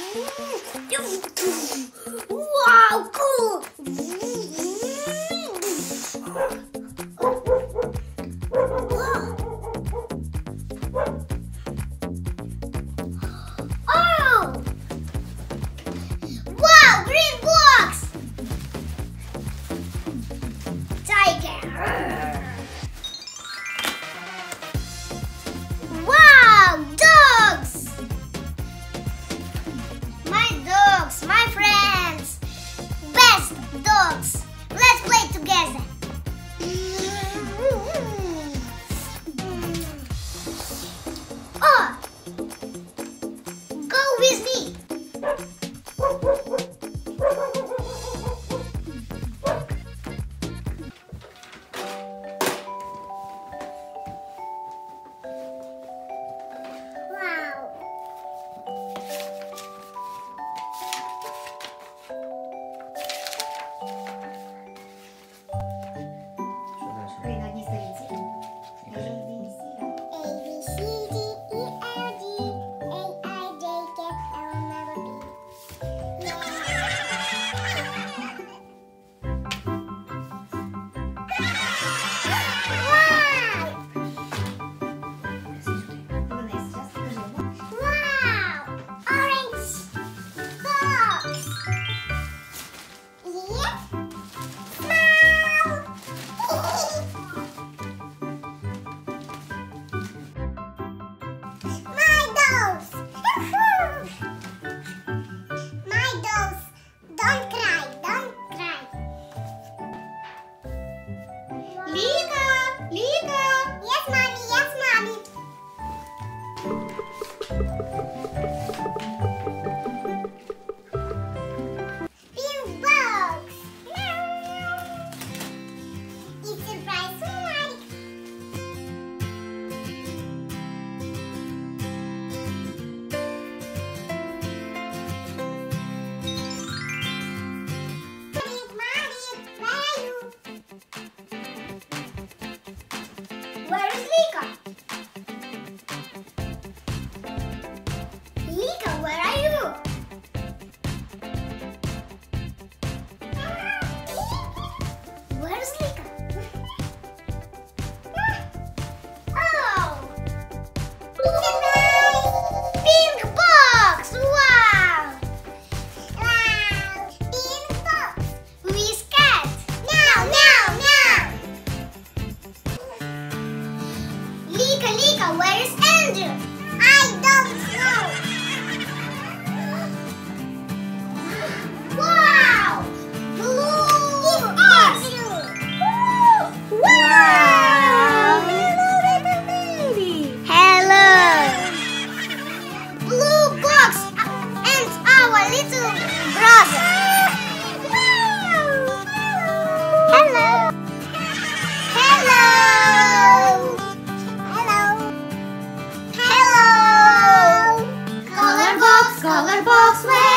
Wow, cool! Oh! Wow, green blocks! Tiger! Wow, dogs! My friends! Best dogs! Let's play together! Oh! Go with me! Wow! Какие на одной странице? Lika! Lika! Yes, mommy. Yes, mommy. Pink box. It's a surprise for Mike. Where is Lika? Lika, where are you? Where is Lika? Oh! Pink box! Wow! Wow! Pink box! Who is cat? Meow, meow, meow! Lika, where is Andrew? I don't know. Wow! Blue box! Wow! Hello, little baby! Hello! Blue box and our little brother. Hello! Hello! Hello! Color box, where